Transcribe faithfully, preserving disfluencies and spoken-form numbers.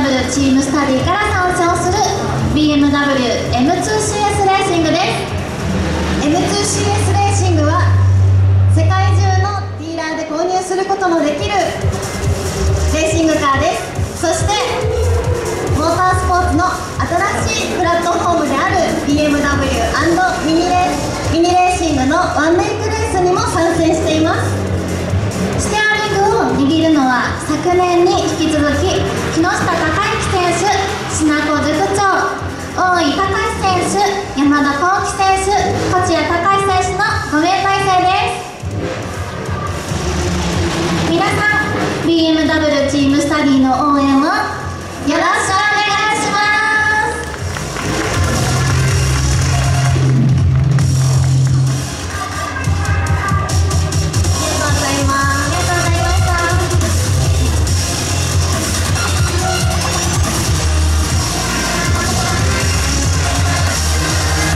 ブル チームスタディから参戦をする ビーエムダブリューエムツーシーエス レーシングです。 エムツーシーエス レーシングは世界中のディーラーで購入することのできるレーシングカーです。そしてモータースポーツの新しいプラットフォームである ビーエムダブリュー& ミニレーミニレーシングのワンメイクレースにも参戦しています。ステアリングを握るのは昨年に引き続き木下孝之選手、しなこ塾長、大井隆選手、山田幸輝選手、落合隆選手のご名答